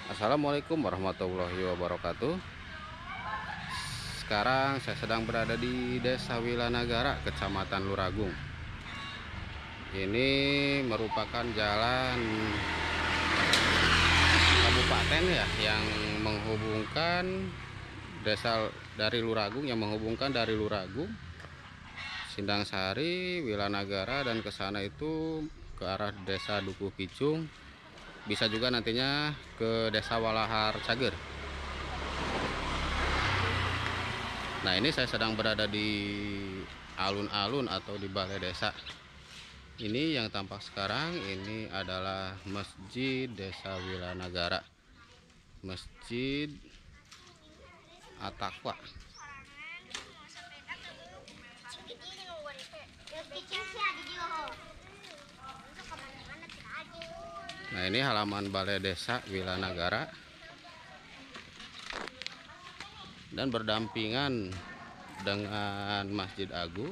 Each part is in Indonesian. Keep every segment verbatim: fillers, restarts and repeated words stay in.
Assalamualaikum warahmatullahi wabarakatuh. Sekarang saya sedang berada di Desa Wilanagara, Kecamatan Luragung. Ini merupakan jalan kabupaten ya, yang menghubungkan desa dari Luragung, yang menghubungkan dari Luragung, Sindang Sari, Wilanagara, dan ke sana itu ke arah Desa Dukuh Kicung. Bisa juga nantinya ke Desa Walahar Cager. Nah, ini saya sedang berada di alun-alun atau di balai desa. Ini yang tampak sekarang ini adalah Masjid Desa Wilanagara, Masjid At-Taqwa. Nah, ini halaman balai desa Wilanagara, dan berdampingan dengan Masjid Agung.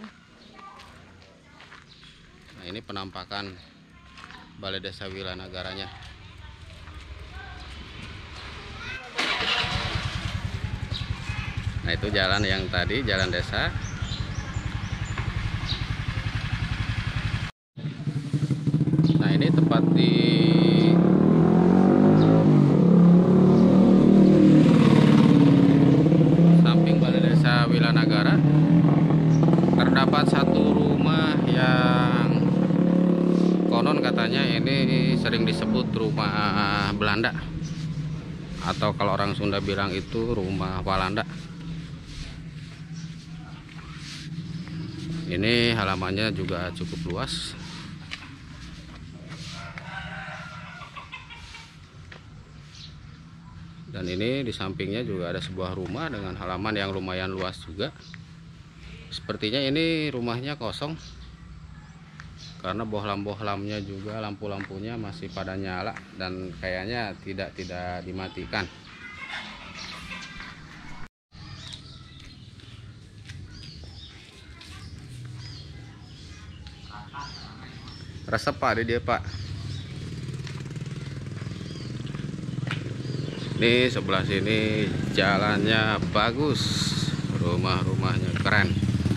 Nah, ini penampakan balai desa Wilanagaranya. Nah, itu jalan yang tadi, jalan desa. Nah, ini tepat di samping balai desa Wilanagara terdapat satu rumah yang konon katanya ini sering disebut rumah Belanda, atau kalau orang Sunda bilang itu rumah Walanda. Ini halamannya juga cukup luas. Dan ini di sampingnya juga ada sebuah rumah dengan halaman yang lumayan luas juga. Sepertinya ini rumahnya kosong, karena bohlam-bohlamnya juga, lampu-lampunya masih pada nyala dan kayaknya tidak tidak dimatikan. Resep Pak, di dia Pak. Ini sebelah sini jalannya bagus, rumah-rumahnya keren.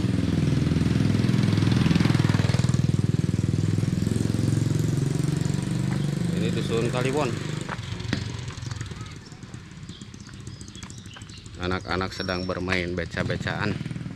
Ini dusun Kaliwon. Anak-anak sedang bermain beca-becaan.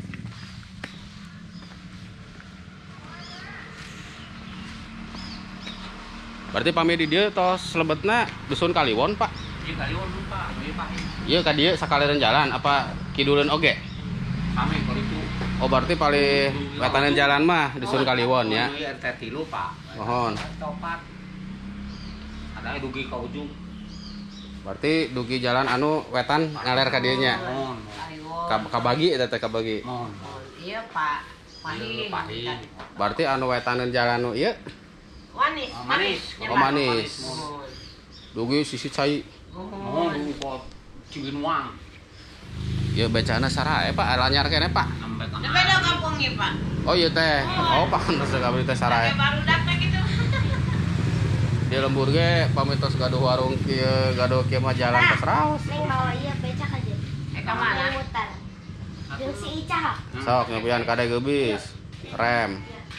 Berarti pami di dia tos lebetna dusun Kaliwon Pak. Iya Kaliwon Pak, iya Pak. Iya ka dieu sakalireun jalan apa kiduleun oge? Pami kalau itu. Oh, berarti paling wetaneun jalan mah dusun Kaliwon ya. Iya R T tilu Pak. Mohon. Topat. Ada dugi ka ujung. Berarti dugi jalan anu wetan ngaler ka dieu nya. Mohon. Ka kabagi eta teh kabagi. Mohon. Iya Pak, pahing. Pahing. Berarti anu wetaneun jalan nu ieu Manis, Oh, manis. Oh, manis. Mohon. dugi sisi cai. Mohon kok Ciginwang. Ieu becana sarae Pak, lanyar kene Pak. Sampai Di beda kampungnya Pak. Oh iya teh. Oh, pantes kabeh teh sarae. Kayak baru datang gitu. Di lembur ge pamitos gaduh warung kieu, gaduh kieu mah jalan ke Seraos. Neng bawa iya becak aja. Eh kemana? Mutar. Jeung si Ica. Sok nyobian kade geubis. Rem.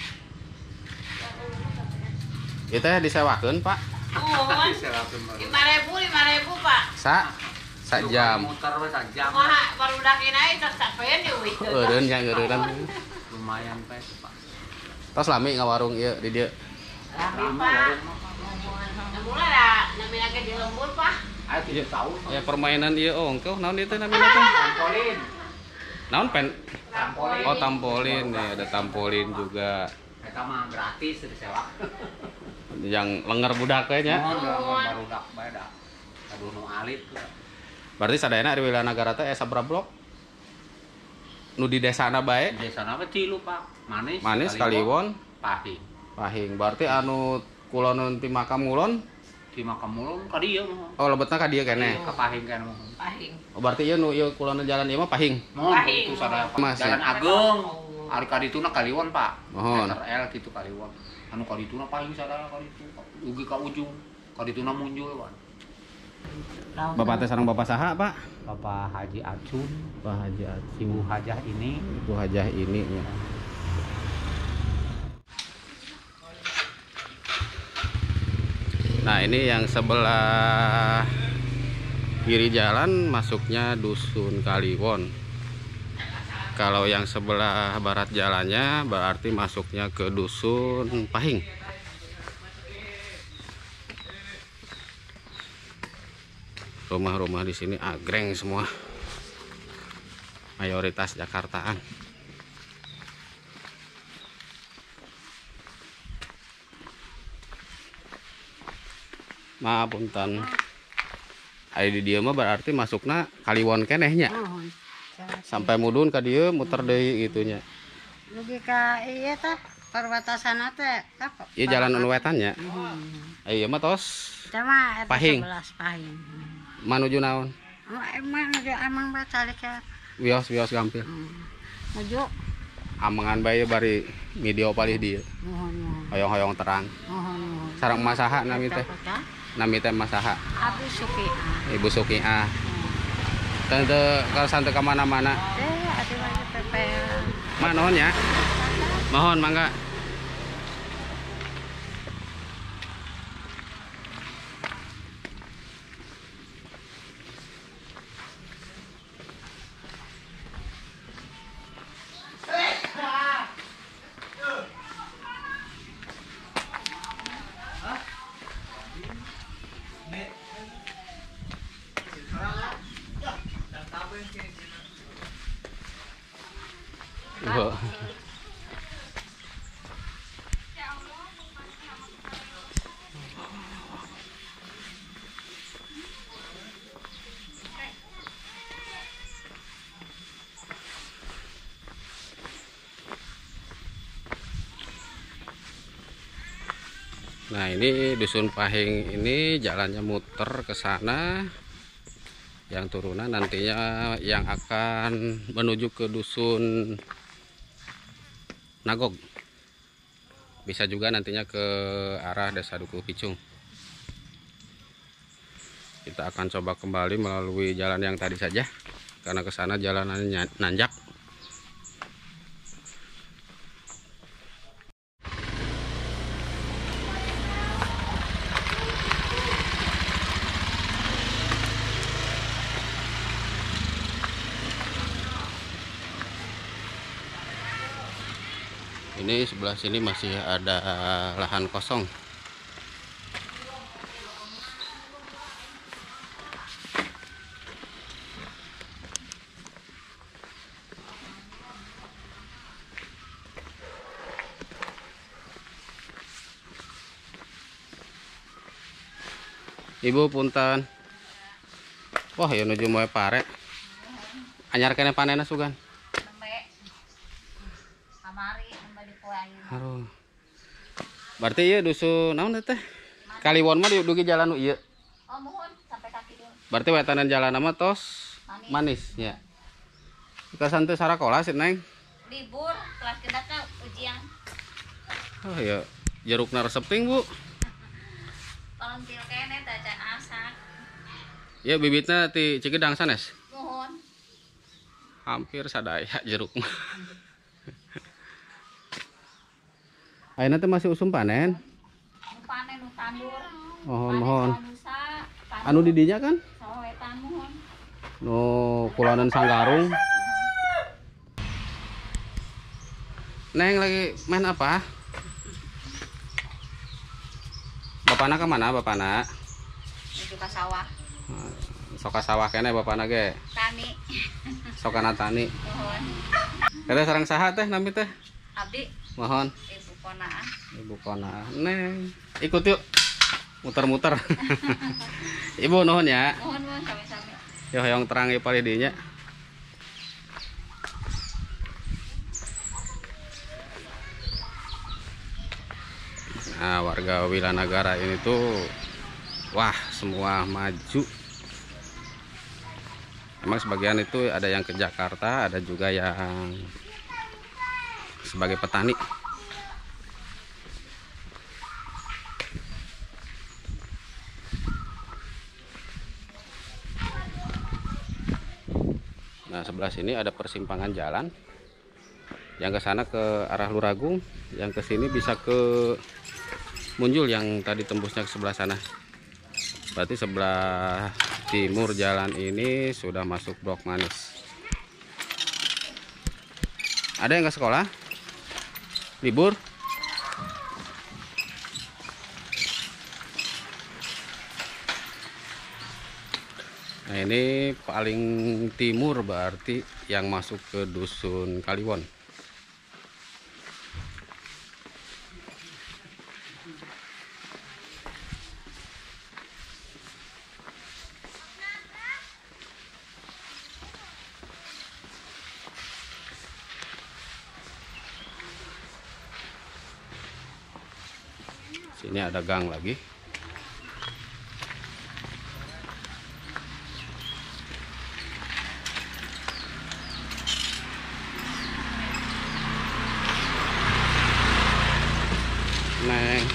Ieu teh disewakeun Pak. Mohon. Lima ribu, lima ribu Pak. Sa sa jam. Muter we jam. Wah, baru dakin aja terus sampean di wieu. Eureun nya eureun. Lumayan pes Pak. Tos lami ngawarung ieu di dieu. Rapi Pak. Mulai lah, namanya ke di lembur Pak. Ayo tidak tahu. Ya permainan ieu ongkoh naon ieu teh namina teh? Trampolin. Naon pen? Trampolin. Oh, tampolin nih, ada tampolin juga. Eta mah gratis disewa. Yang lenger budak we nya. Mohon baru dak bae dah. Aduh nu alit. Berarti sadayana di Wilanagara teh aya sabaraha blok? Nu di desana bae? Desana mah tilu Pak. Manis. Manis, Kaliwon, Pahing. Pahing. Berarti anu kuloneun ti makam ngulon? Di makam mulun ka dieu mah. Oh, lebetna ka dieu keneh. Ka Pahing kan mah. Pahing. Oh, berarti ieu nu ieu kuloneun jalan ieu mah Pahing. Mohon Pahing. itu sadaya Mas, Jalan ya. Agung. Ari ka dituna Kaliwon Pak. Mohon. Meter L gitu Kaliwon. Anu ka dituna Pahing sadaya ka ditu. Ugi ka ujung. Ka dituna munjul wan. Bapak teh sareng bapak saha, Pak? Bapak Haji Acun, Pak Haji Acun. Ibu Hajah ini. Ibu Hajah ini ya. Nah, ini yang sebelah kiri jalan masuknya Dusun Kaliwon. Kalau yang sebelah barat jalannya berarti masuknya ke Dusun Pahing. Rumah-rumah di sini agreng semua. Mayoritas Jakartaan. Maaf punten. Aya di dieu mah berarti masukna Kaliwon kenehnya. Sampai mudun ka dieu muter deui gitu nya. Dugi ka ieu teh perbatasan teh apa? Ieu jalan anu wetan nya. Ieu mah tos Cuma eta Pahing. sebelas Pahing. Manuju naon? Oh, emang dia emang bacalik ya. Wios-wios gampil. Menuju Amangan bae bari video palih dieu. mohon mohon. Hoyong-hoyong terang. Mohon mohon. Sareng masaha nami teh. Kota, Nami teh masaha. Abi Suki. Ibu Suki ah. Tante kalau santai ke mana-mana. Eh, ada lagi Pepe. Mak nuhun ya. Mohon mangga. Ibu. Nah, ini Dusun Pahing ini jalannya muter ke sana. Yang turunan nantinya yang akan menuju ke Dusun Nagog. Bisa juga nantinya ke arah Desa Duku Picung. Kita akan coba kembali melalui jalan yang tadi saja karena ke sana jalanannya nanjak. Ini sebelah sini masih ada lahan kosong. Ibu punten. Wah, ya nuju moe pare. Anyar kene panena sugan. Aduh. Berarti ieu dusun naon teh? Kaliwon mah di dugi jalan nu ieu. Oh, mohon sampai kaki dulu. Berarti wetanan jalan mah tos manis, manis ya. Kita santai sarakola sih Neng. Libur kelas genapna ujian. Oh ya, jerukna resep ting, Bu. Palentil kene teh can asak. Ya bibitna ti Cikidang sanes. Mohon. Hampir sadaya jeruk mah. Ayeuna teh masih usum panen. Nu panen nu tandur. Mohon mohon. Nusa, Anu di dinya kan? sawetan mohon. Nu kulanan Sanggarung. Neng lagi main apa? Bapana kemana bapana? Menuju ka sawah. Soka sawah kene bapana ge. Tani. Sokana tani. Mohon. Kita sareng saha teh nami teh? Abdi Mohon. ibu konaan. Ibu Kona. Neng, ikut yuk. Muter-muter. Ibu nuhun ya. Mohon mohon sami-sami. Yo hoyong terang ieu palih dinya. Nah, warga Wilanagara ini tuh wah, semua maju. Emang sebagian itu ada yang ke Jakarta, ada juga yang sebagai petani. Nah, sebelah sini ada persimpangan jalan. Yang ke sana ke arah Luragung, yang ke sini bisa ke Munjul yang tadi tembusnya ke sebelah sana. Berarti sebelah timur jalan ini sudah masuk Blok Manis. Ada yang ke sekolah? Libur? Nah, ini paling timur berarti yang masuk ke Dusun Kaliwon. Sini ada gang lagi. Neng.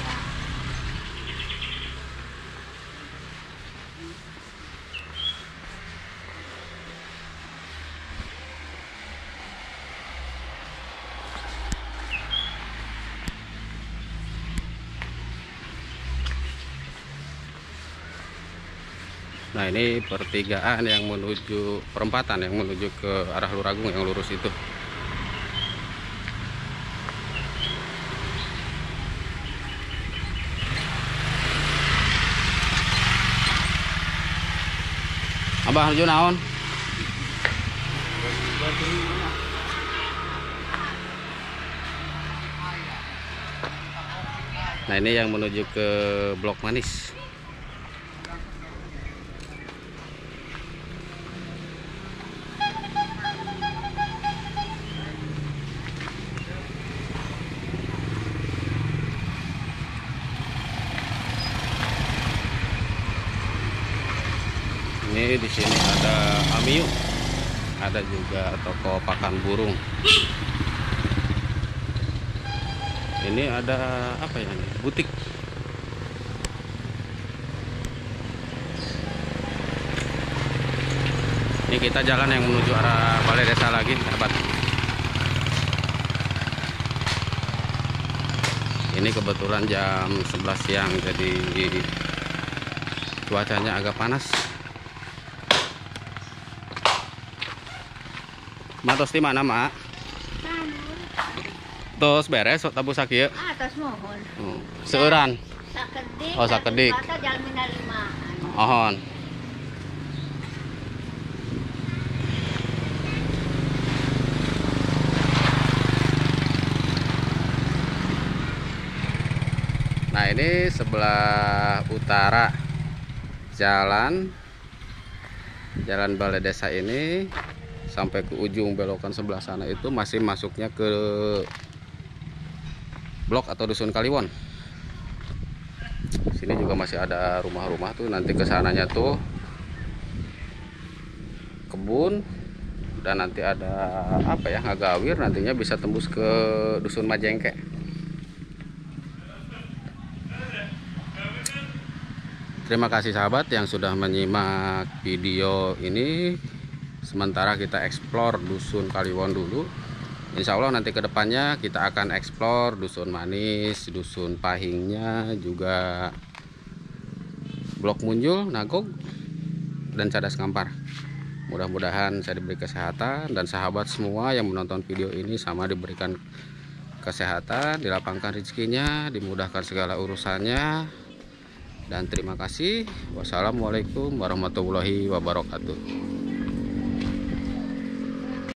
Nah, ini pertigaan yang menuju perempatan yang menuju ke arah Luragung yang lurus itu. Abah nuju naon? Nah, ini yang menuju ke Blok Manis. Ini di sini ada Amiyu, ada juga toko pakan burung. Ini ada apa ya ini? Butik. Ini kita jalan yang menuju arah Balai Desa lagi, sahabat. Ini kebetulan jam sebelas siang, jadi cuacanya agak panas. Mak tos di mana, Mak? Tos beres tabu sakieu. Ah, tos mohon. Hmm. Seueuran. Sakedik. Oh, sakedik. Kata jalan Mina lima. Ohon. Nah, ini sebelah utara jalan Jalan Balai Desa ini sampai ke ujung belokan sebelah sana itu masih masuknya ke blok atau Dusun Kaliwon. Sini juga masih ada rumah-rumah tuh, nanti kesananya tuh kebun, dan nanti ada apa ya, ngagawir, nantinya bisa tembus ke Dusun Majengke. Terima kasih sahabat yang sudah menyimak video ini. Sementara kita eksplor Dusun Kaliwon dulu. Insya Allah nanti kedepannya kita akan eksplor Dusun Manis, Dusun Pahingnya, juga Blok Munjul, Nagog, dan Cadas Kampar. Mudah-mudahan saya diberi kesehatan, dan sahabat semua yang menonton video ini sama diberikan kesehatan, dilapangkan rezekinya, dimudahkan segala urusannya. Dan terima kasih. Wassalamualaikum warahmatullahi wabarakatuh.